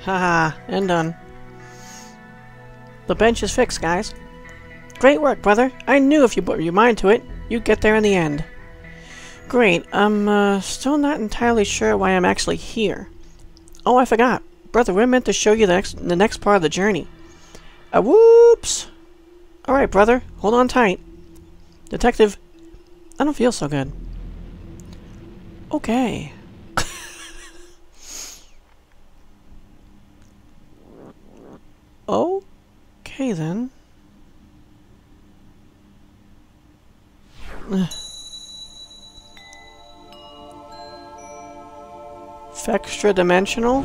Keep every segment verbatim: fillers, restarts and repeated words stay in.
Haha, and done. The bench is fixed, guys. Great work, brother. I knew if you put your mind to it, you'd get there in the end. Great. I'm uh, still not entirely sure why I'm actually here. Oh, I forgot. Brother, we're meant to show you the next, the next part of the journey. Uh, whoops! Alright, brother. Hold on tight. Detective, I don't feel so good. Okay. Okay, then. Extra dimensional?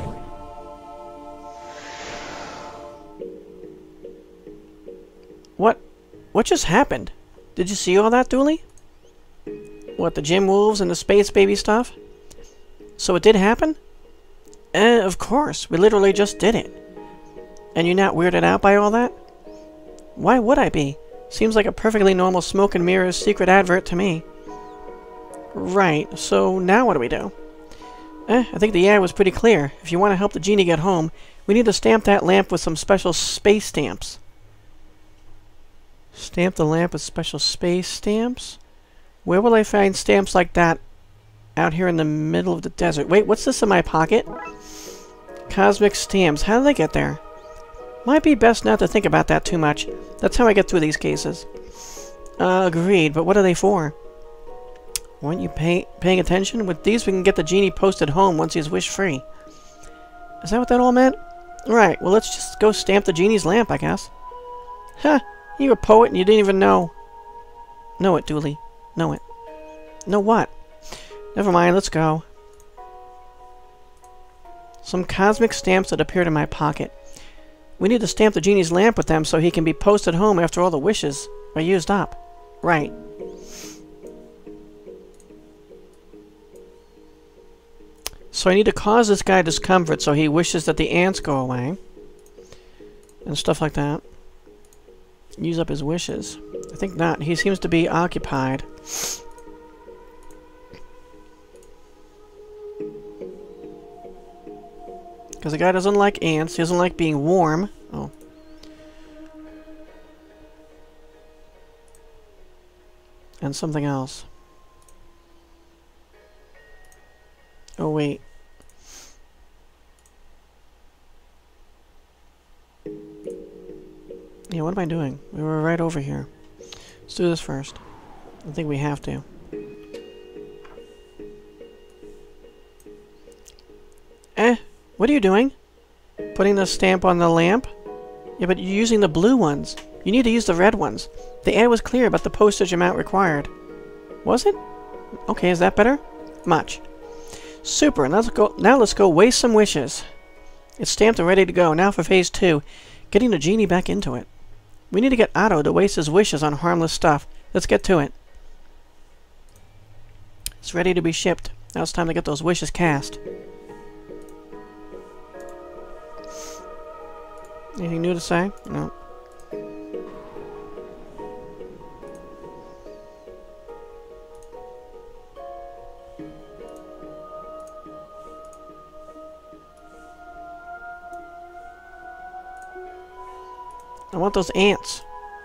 What? What just happened? Did you see all that, Dooley? What, the gym wolves and the space baby stuff? So it did happen? Eh, of course. We literally just did it. And you're not weirded out by all that? Why would I be? Seems like a perfectly normal smoke and mirrors secret advert to me. Right, so now what do we do? Eh, I think the ad was pretty clear. If you want to help the genie get home, we need to stamp that lamp with some special space stamps. Stamp the lamp with special space stamps? Where will I find stamps like that out here in the middle of the desert? Wait, what's this in my pocket? Cosmic stamps. How did they get there? Might be best not to think about that too much. That's how I get through these cases. Uh, agreed, but what are they for? Weren't you pay paying attention? With these we can get the genie posted home once he's wish-free. Is that what that all meant? Right, well let's just go stamp the genie's lamp, I guess. Huh, you're a poet and you didn't even know. Know it, Dooley. Know it. Know what? Never mind, let's go. Some cosmic stamps that appeared in my pocket. We need to stamp the genie's lamp with them so he can be posted home after all the wishes are used up. Right. So I need to cause this guy discomfort so he wishes that the ants go away. And stuff like that. Use up his wishes. I think not. He seems to be occupied. Because the guy doesn't like ants. He doesn't like being warm. Oh. And something else. Oh, wait. Yeah, what am I doing? We were right over here. Let's do this first. I think we have to. Eh? What are you doing? Putting the stamp on the lamp? Yeah, but you're using the blue ones. You need to use the red ones. The ad was clear about the postage amount required. Was it? Okay, is that better? Much. Super, and let's go, now let's go waste some wishes. It's stamped and ready to go. Now for phase two. Getting the genie back into it. We need to get Otto to waste his wishes on harmless stuff. Let's get to it. It's ready to be shipped. Now it's time to get those wishes cast. Anything new to say? No. I want those ants.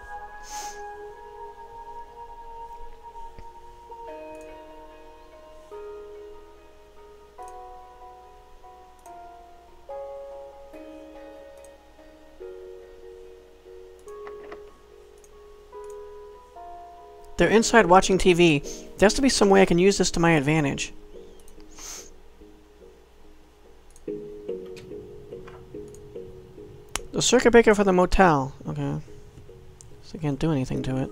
They're inside watching T V. There has to be some way I can use this to my advantage. The circuit breaker for the motel. Okay. So I can't do anything to it.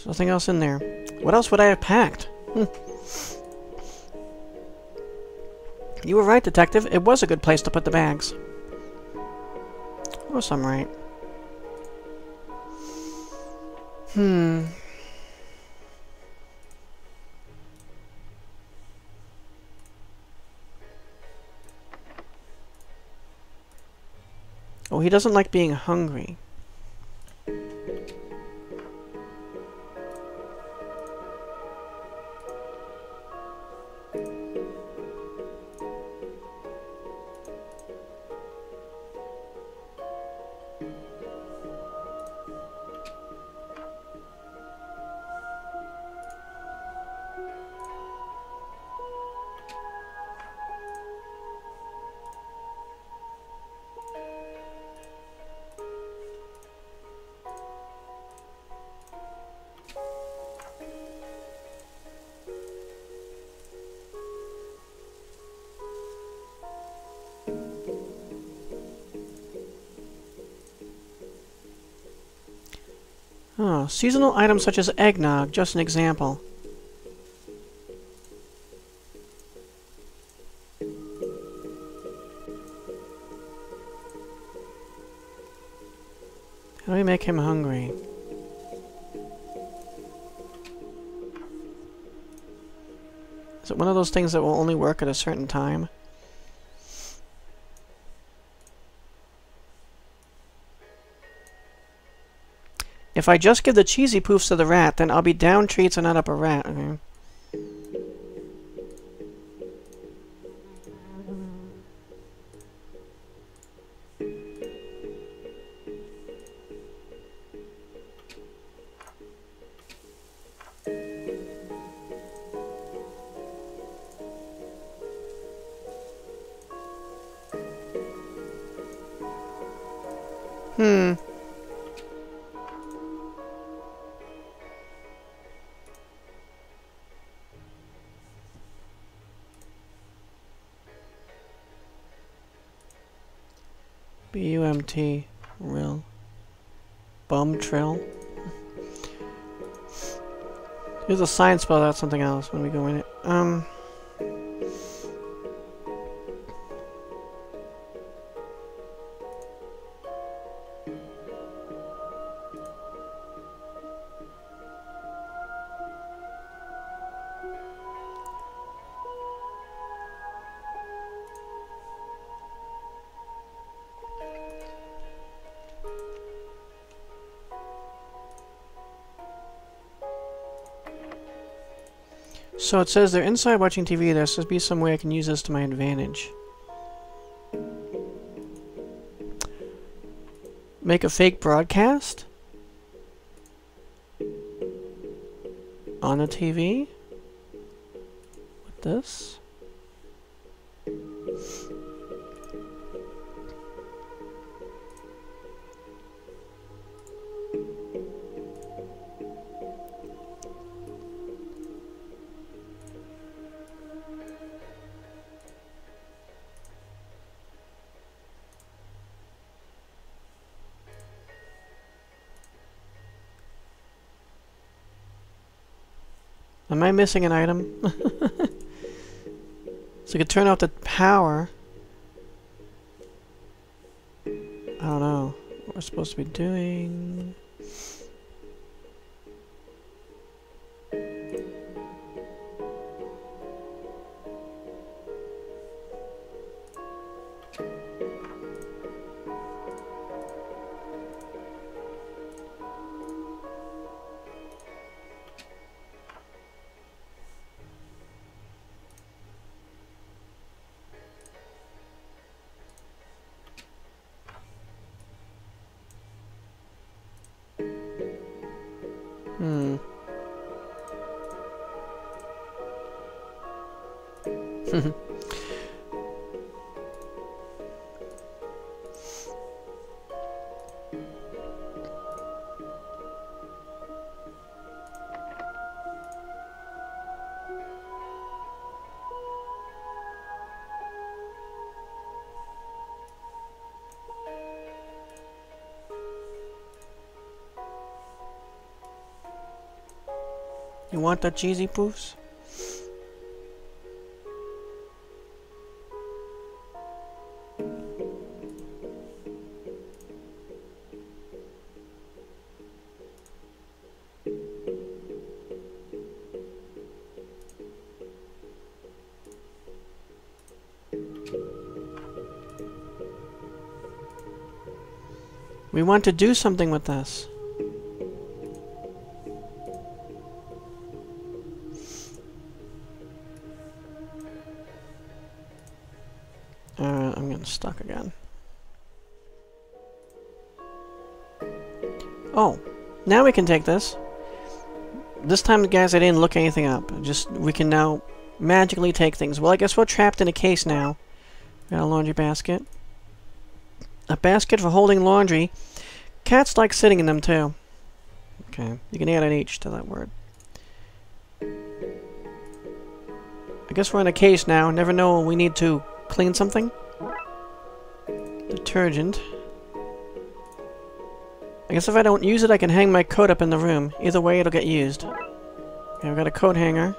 There's nothing else in there. What else would I have packed? Hmm. You were right, Detective. It was a good place to put the bags. Of course I'm right. Hmm. Oh, he doesn't like being hungry. Oh, seasonal items such as eggnog, just an example. How do we make him hungry? Is it one of those things that will only work at a certain time? If I just give the cheesy poofs to the rat, then I'll be down treats and not up a rat. Okay. Hmm. B U M T. Real. Bum trill. Here's a sign spelled out something else when we go in it. Um. So it says they're inside watching T V. There should be some way I can use this to my advantage. Make a fake broadcast? On the T V? With this? Am I missing an item? So I could turn off the power. I don't know what we're supposed to be doing. Hmm. You want that cheesy poofs? We want to do something with this. Uh, I'm getting stuck again. Oh, now we can take this. This time, guys, I didn't look anything up. Just, we can now magically take things. Well, I guess we're trapped in a case now. Got a laundry basket. A basket for holding laundry. Cats like sitting in them, too. Okay, you can add an H to that word. I guess we're in a case now. Never know when we need to clean something. Detergent. I guess if I don't use it, I can hang my coat up in the room. Either way, it'll get used. Okay, I've got a coat hanger.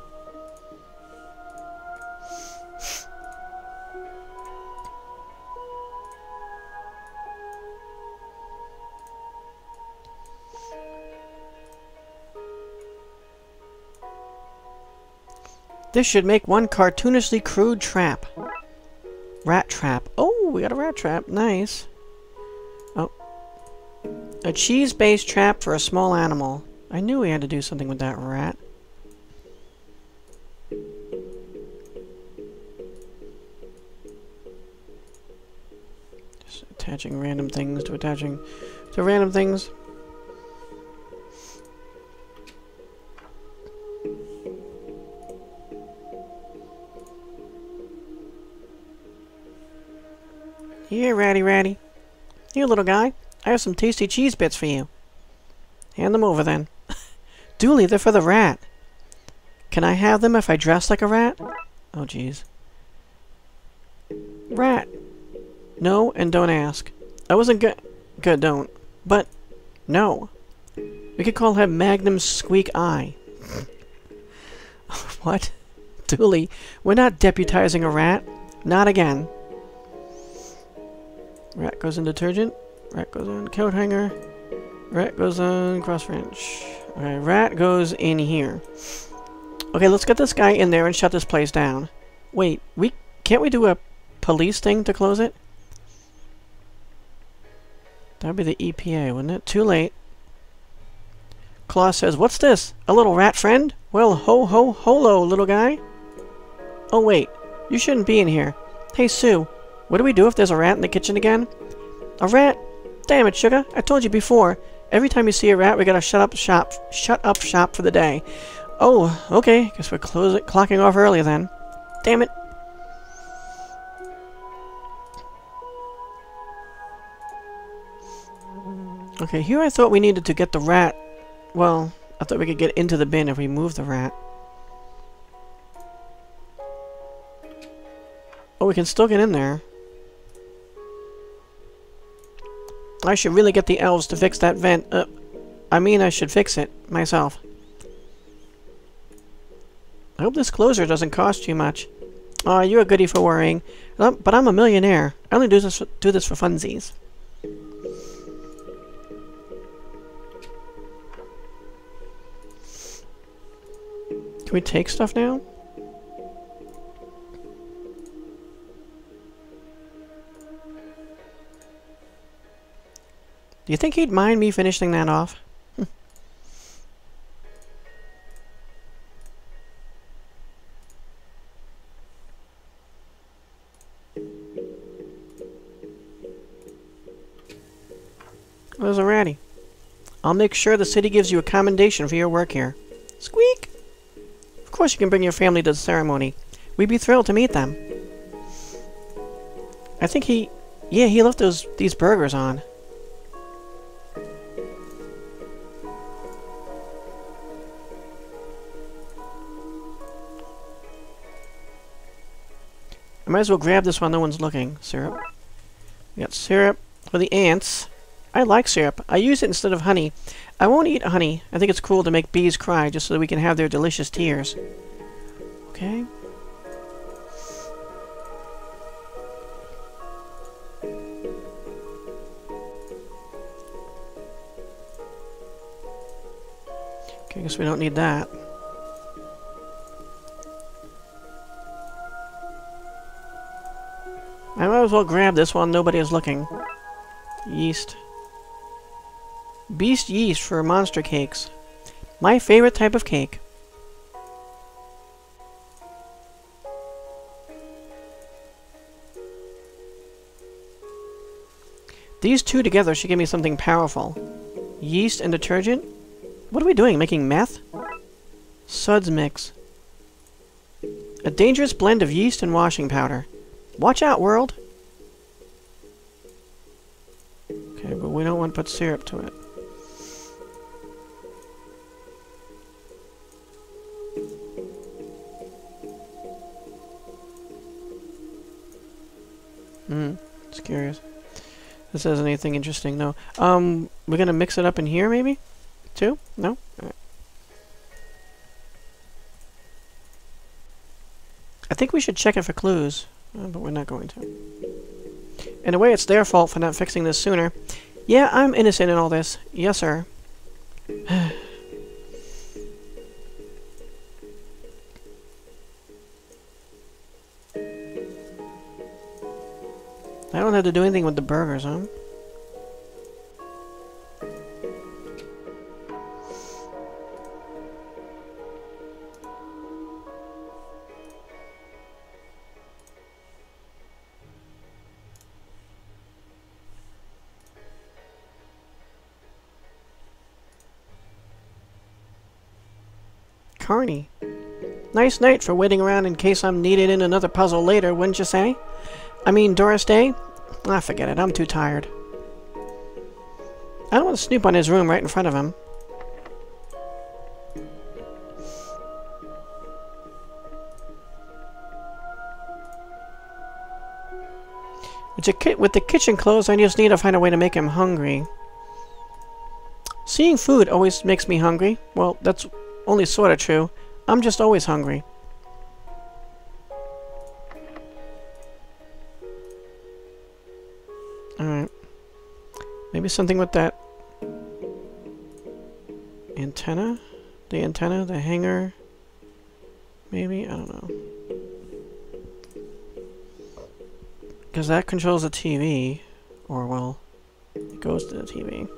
This should make one cartoonishly crude trap. Rat trap. Oh, we got a rat trap. Nice. Oh. A cheese-based trap for a small animal. I knew we had to do something with that rat. Just attaching random things to attaching to random things. Here, Ratty Ratty. Here, little guy. I have some tasty cheese bits for you. Hand them over, then. Dooley, they're for the rat. Can I have them if I dress like a rat? Oh, jeez. Rat. No, and don't ask. I wasn't good. Good, don't. But, no. We could call him Magnum Squeak Eye. What? Dooley, we're not deputizing a rat. Not again. Rat goes in detergent. Rat goes in coat hanger. Rat goes on cross wrench. Okay, rat goes in here. Okay, let's get this guy in there and shut this place down. Wait, we can't we do a police thing to close it? That'd be the E P A, wouldn't it? Too late. Claw says, "What's this? A little rat friend? Well, ho ho holo, little guy." Oh wait, you shouldn't be in here. Hey Sue. What do we do if there's a rat in the kitchen again? A rat? Damn it, Sugar. I told you before. Every time you see a rat, we gotta shut up shop. Shut up shop for the day. Oh, okay. Guess we're closing, clocking off early then. Damn it. Okay, here I thought we needed to get the rat. Well, I thought we could get into the bin if we move the rat. Oh, we can still get in there. I should really get the elves to fix that vent. Uh, I mean, I should fix it myself. I hope this closer doesn't cost too much. Aw, oh, you're a goodie for worrying. But I'm a millionaire. I only do this for, do this for funsies. Can we take stuff now? Do you think he'd mind me finishing that off? There's a ratty. I'll make sure the city gives you a commendation for your work here. Squeak! Of course you can bring your family to the ceremony. We'd be thrilled to meet them. I think he... Yeah, he left those these burgers on. I might as well grab this while no one's looking. Syrup. We got syrup for the ants. I like syrup. I use it instead of honey. I won't eat honey. I think it's cruel to make bees cry just so that we can have their delicious tears. Okay. Okay, I guess we don't need that. I might as well grab this while nobody is looking. Yeast. Beast yeast for monster cakes. My favorite type of cake. These two together should give me something powerful. Yeast and detergent? What are we doing? Making meth? Suds mix. A dangerous blend of yeast and washing powder. Watch out, world! Okay, but we don't want to put syrup to it. Hmm, just curious. This says anything interesting? No. Um, we're gonna mix it up in here, maybe? Too? No? All right. I think we should check it for clues. Uh, but we're not going to. In a way, it's their fault for not fixing this sooner. Yeah, I'm innocent in all this. Yes, sir. I don't have to do anything with the burgers, huh? Carney. Nice night for waiting around in case I'm needed in another puzzle later, wouldn't you say? I mean, Doris Day? Ah, forget it. I'm too tired. I don't want to snoop on his room right in front of him. With the kitchen closed, I just need to find a way to make him hungry. Seeing food always makes me hungry. Well, that's only sort of true. I'm just always hungry. Alright. Maybe something with that antenna? The antenna? The hanger? Maybe? I don't know. Because that controls the T V. Or, well, it goes to the T V.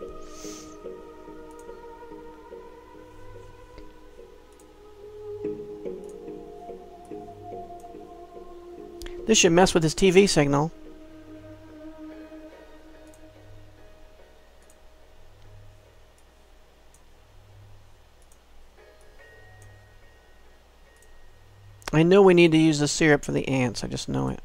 This should mess with his T V signal. I know we need to use the syrup for the ants, I just know it.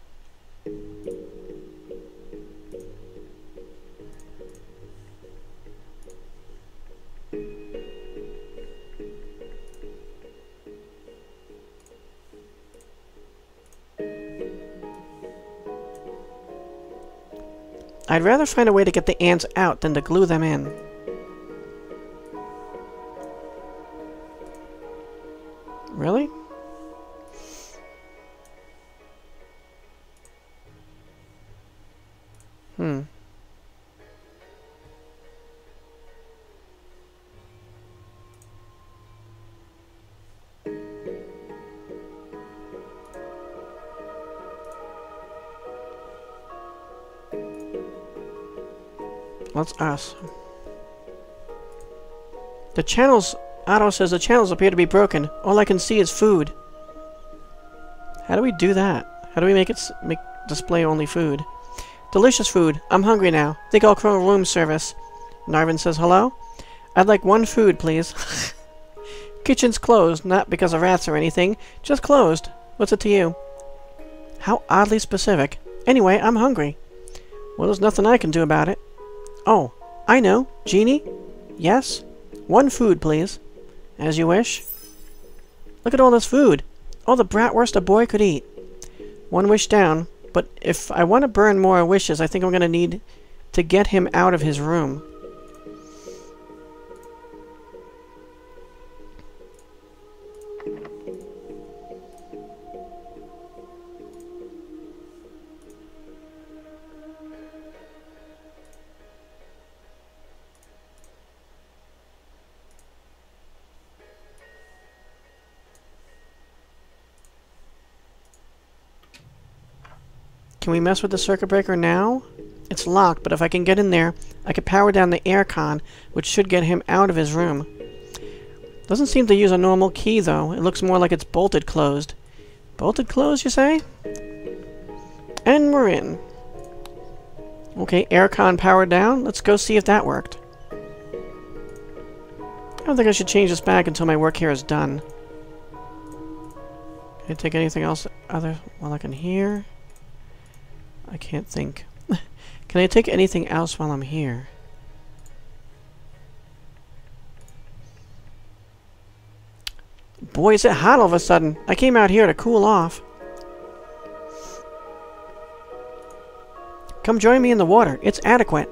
I'd rather find a way to get the ants out than to glue them in. Really? Hmm. That's us. The channels... Otto says the channels appear to be broken. All I can see is food. How do we do that? How do we make it s make display only food? Delicious food. I'm hungry now. Think I'll call room service. Narvin says hello. I'd like one food, please. Kitchen's closed, not because of rats or anything. Just closed. What's it to you? How oddly specific. Anyway, I'm hungry. Well, there's nothing I can do about it. Oh, I know. Genie? Yes? One food, please. As you wish. Look at all this food. All the bratwurst a boy could eat. One wish down. But if I want to burn more wishes, I think I'm going to need to get him out of his room. Can we mess with the circuit breaker now? It's locked, but if I can get in there, I can power down the aircon, which should get him out of his room. Doesn't seem to use a normal key, though. It looks more like it's bolted closed. Bolted closed, you say? And we're in. Okay, aircon powered down. Let's go see if that worked. I don't think I should change this back until my work here is done. Can I take anything else other while I can hear? I can't think. Can I take anything else while I'm here? Boy, is it hot all of a sudden. I came out here to cool off. Come join me in the water. It's adequate.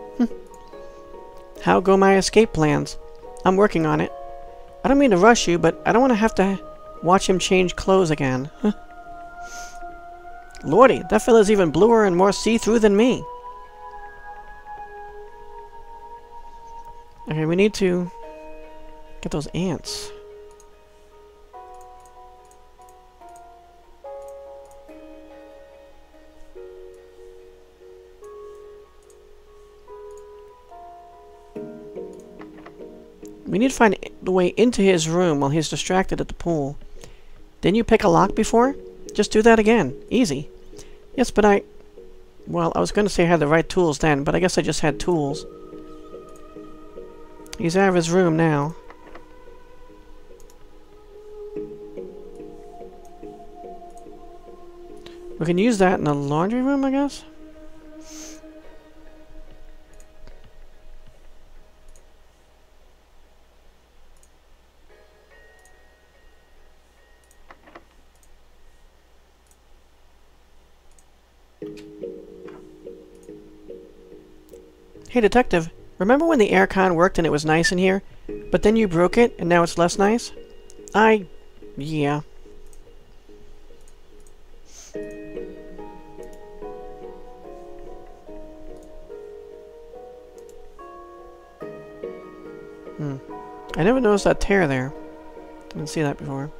How go my escape plans? I'm working on it. I don't mean to rush you, but I don't want to have to watch him change clothes again. Lordy, that fella's even bluer and more see-through than me. Okay, we need to get those ants. We need to find the way into his room while he's distracted at the pool. Didn't you pick a lock before? Just do that again. Easy. Yes, but I... Well, I was going to say I had the right tools then, but I guess I just had tools. He's out of his room now. We can use that in the laundry room, I guess? Hey, Detective, remember when the aircon worked and it was nice in here, but then you broke it and now it's less nice? I... yeah. Hmm. I never noticed that tear there. Didn't see that before.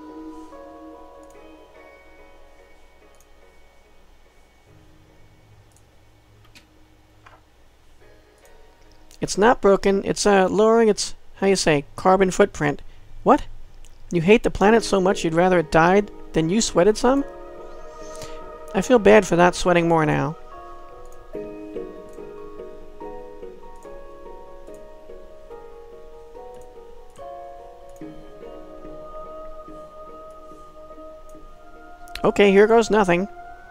It's not broken. It's uh, lowering its, how you say, carbon footprint. What? You hate the planet so much you'd rather it died than you sweated some? I feel bad for not sweating more now. Okay, here goes nothing.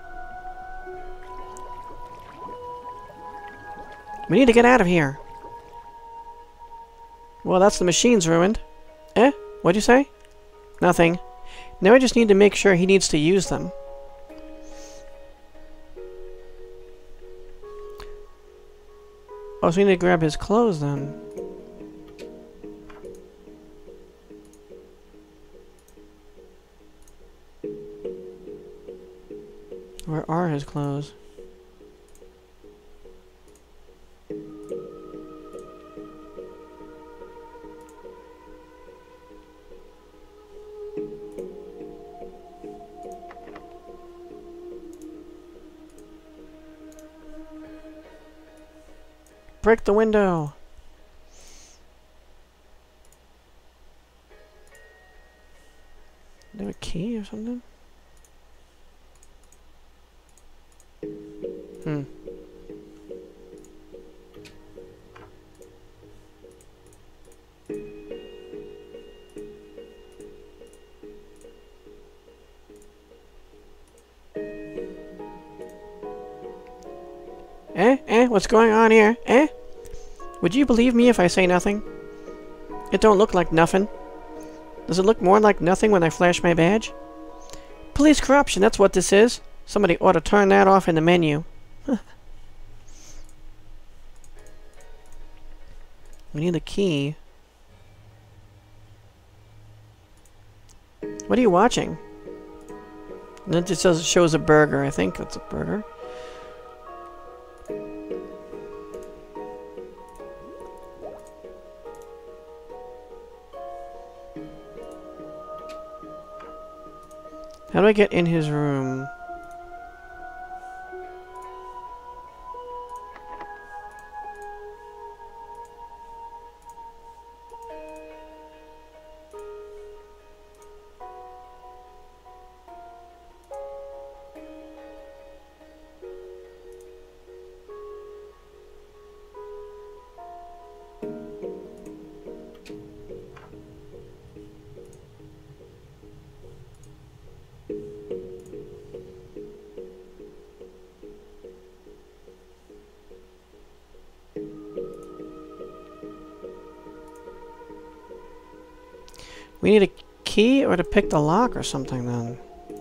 We need to get out of here. Well, that's the machine's ruined. Eh? What'd you say? Nothing. Now I just need to make sure he needs to use them. Oh, so we need to grab his clothes then. Where are his clothes? Break the window! Do they have a key or something? Hmm. Eh? Eh? What's going on here? Eh? Would you believe me if I say nothing? It don't look like nothing. Does it look more like nothing when I flash my badge? Police corruption, that's what this is. Somebody ought to turn that off in the menu. We need a key. What are you watching? And it just says it shows a burger. I think that's a burger. How do I get in his room? We need a key or to pick the lock or something then.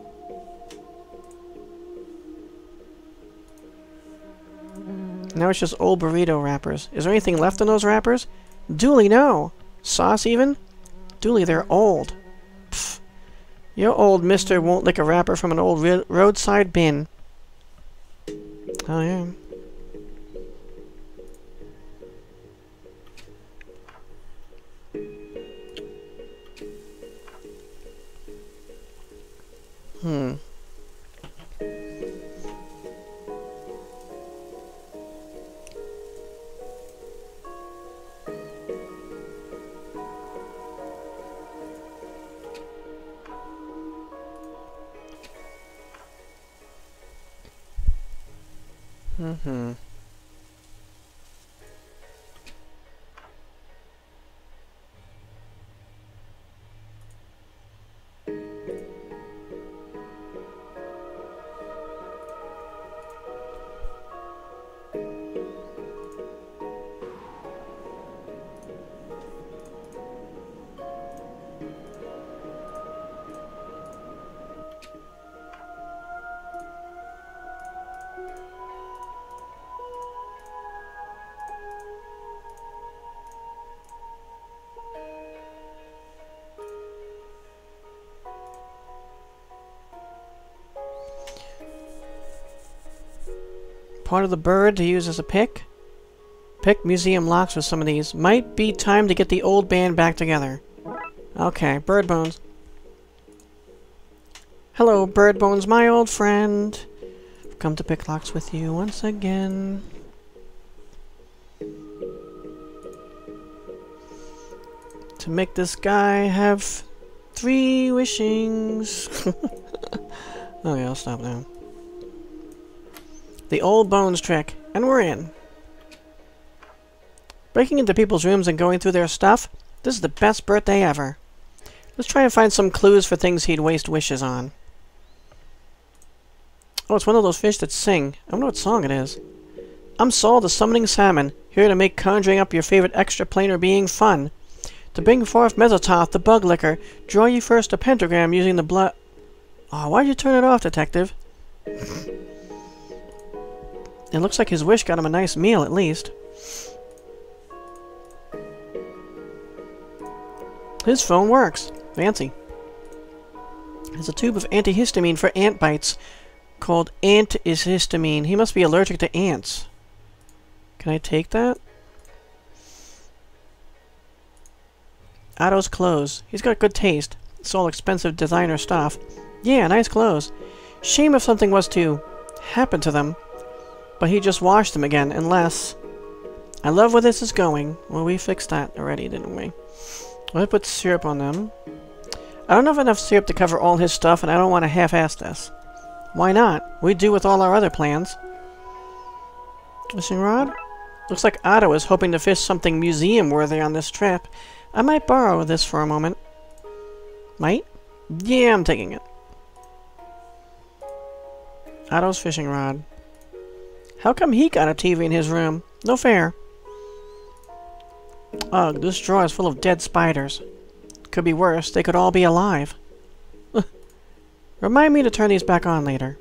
Now it's just old burrito wrappers. Is there anything left in those wrappers? Dooley, no. Sauce even? Dooley, they're old. Pfft. Your old mister won't lick a wrapper from an old ro roadside bin. Oh yeah. Hmm. Mm-hmm. Part of the bird to use as a pick. Pick museum locks with some of these. Might be time to get the old band back together. Okay, bird bones. Hello, bird bones, my old friend. I've come to pick locks with you once again. To make this guy have three wishings. Okay, I'll stop now. The old bones trick, and we're in. Breaking into people's rooms and going through their stuff? This is the best birthday ever. Let's try and find some clues for things he'd waste wishes on. Oh, it's one of those fish that sing. I wonder what song it is. I'm Saul, the summoning salmon, here to make conjuring up your favorite extraplanar being fun. To bring forth Mesototh, the bug licker, draw you first a pentagram using the blood... Oh, why'd you turn it off, detective? It looks like his wish got him a nice meal, at least. His phone works. Fancy. There's a tube of antihistamine for ant bites called antihistamine. He must be allergic to ants. Can I take that? Otto's clothes. He's got good taste. It's all expensive designer stuff. Yeah, nice clothes. Shame if something was to happen to them. But he just washed them again, unless... I love where this is going. Well, we fixed that already, didn't we? Let's put syrup on them. I don't have enough syrup to cover all his stuff, and I don't want to half-ass this. Why not? We do with all our other plans. Fishing rod? Looks like Otto is hoping to fish something museum-worthy on this trip. I might borrow this for a moment. Might? Yeah, I'm taking it. Otto's fishing rod. How come he got a T V in his room? No fair. Ugh, this drawer is full of dead spiders. Could be worse. They could all be alive. Remind me to turn these back on later.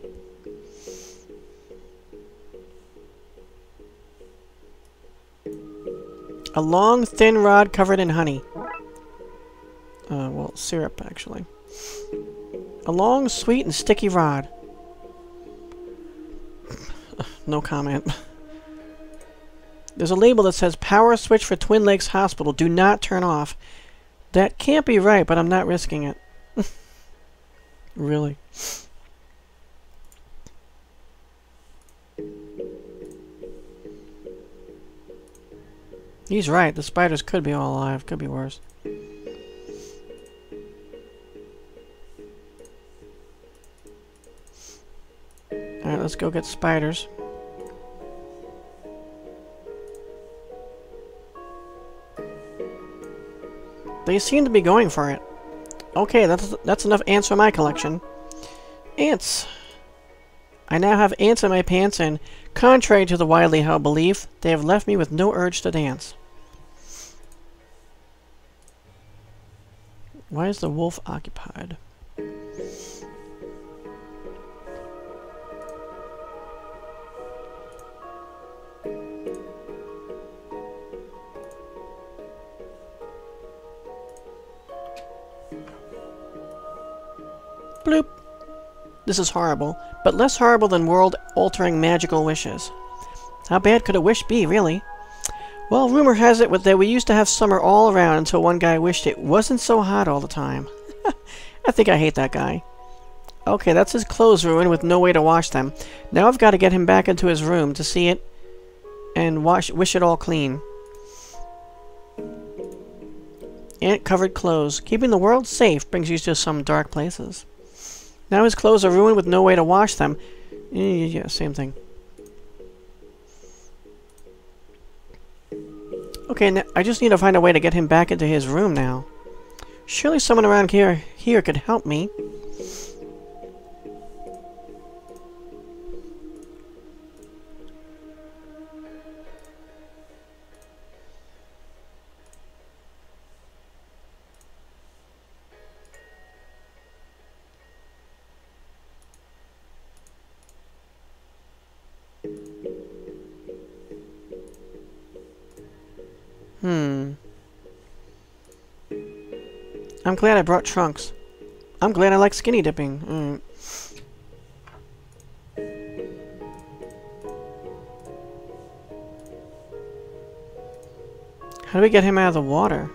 A long, thin rod covered in honey. Uh, well, syrup, actually. A long, sweet, and sticky rod. No comment. There's a label that says, Power switch for Twin Lakes Hospital. Do not turn off. That can't be right, but I'm not risking it. Really. He's right. The spiders could be all alive. Could be worse. Alright, let's go get spiders. They seem to be going for it. Okay, that's that's enough ants for my collection. Ants. I now have ants in my pants, and contrary to the widely held belief, they have left me with no urge to dance. Why is the wolf occupied? Bloop. This is horrible, but less horrible than world-altering magical wishes. How bad could a wish be, really? Well, rumor has it that we used to have summer all around until one guy wished it wasn't so hot all the time. I think I hate that guy. Okay, that's his clothes ruined with no way to wash them. Now I've got to get him back into his room to see it and wash, wish it all clean. Ant-covered clothes. Keeping the world safe brings you to some dark places. Now his clothes are ruined with no way to wash them. Yeah, same thing. Okay, now I just need to find a way to get him back into his room now. Surely someone around here here could help me. Hmm. I'm glad I brought trunks. I'm glad I like skinny dipping. Mm. How do we get him out of the water?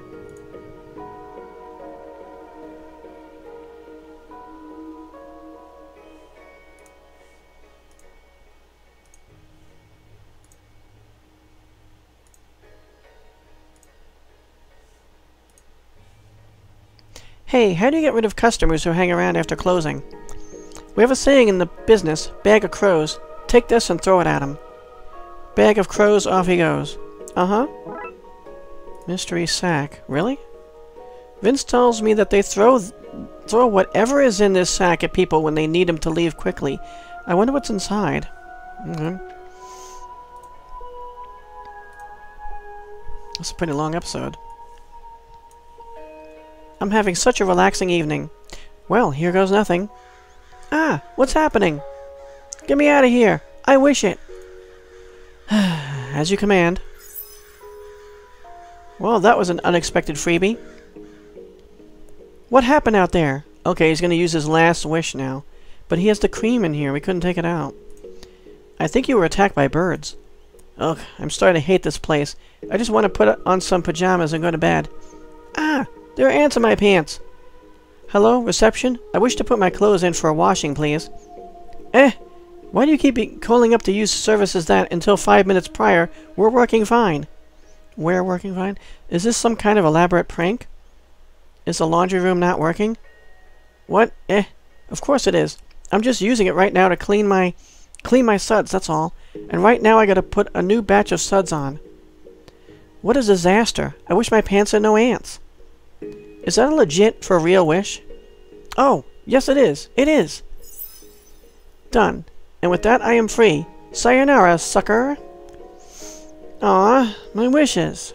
Hey, how do you get rid of customers who hang around after closing? We have a saying in the business, bag of crows, take this and throw it at him. Bag of crows, off he goes. Uh-huh. Mystery sack. Really? Vince tells me that they throw th throw whatever is in this sack at people when they need them to leave quickly. I wonder what's inside. Mm-hmm. That's a pretty long episode. I'm having such a relaxing evening. Well, here goes nothing. Ah, what's happening? Get me out of here. I wish it. As you command. Well, that was an unexpected freebie. What happened out there? Okay, he's going to use his last wish now. But he has the cream in here. We couldn't take it out. I think you were attacked by birds. Ugh, I'm starting to hate this place. I just want to put on some pajamas and go to bed. Ah! There are ants in my pants. Hello, reception? I wish to put my clothes in for a washing, please. Eh? Why do you keep calling up to use services that, until five minutes prior, were working fine? We're working fine? Is this some kind of elaborate prank? Is the laundry room not working? What? Eh? Of course it is. I'm just using it right now to clean my... clean my suds, that's all. And right now I gotta put a new batch of suds on. What a disaster. I wish my pants had no ants. Is that a legit, for real wish? Oh, yes it is. It is. Done. And with that I am free. Sayonara, sucker. Aw, my wishes.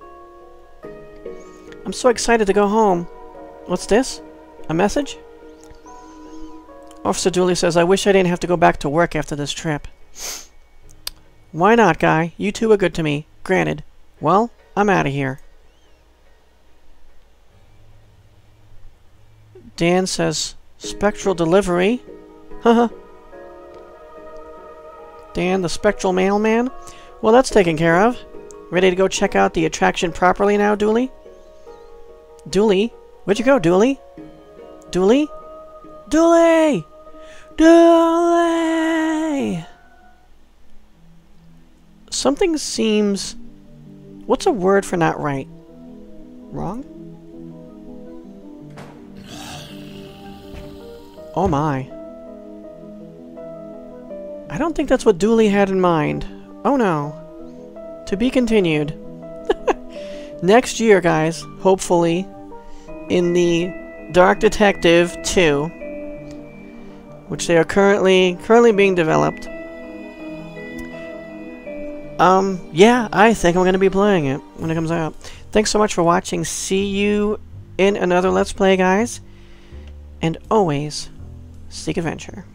I'm so excited to go home. What's this? A message? Officer Dooley says, I wish I didn't have to go back to work after this trip. Why not, guy? You two are good to me. Granted. Well, I'm out of here. Dan says, spectral delivery. Haha. Dan, the spectral mailman? Well, that's taken care of. Ready to go check out the attraction properly now, Dooley? Dooley? Where'd you go, Dooley? Dooley? Dooley! Dooley! Something seems... What's a word for not right? Wrong? Oh my. I don't think that's what Dooley had in mind. Oh no. To be continued. Next year, guys, hopefully, in the Dark Detective two, which they are currently currently being developed. Um, yeah, I think I'm going to be playing it when it comes out. Thanks so much for watching. See you in another Let's Play, guys. And always seek adventure.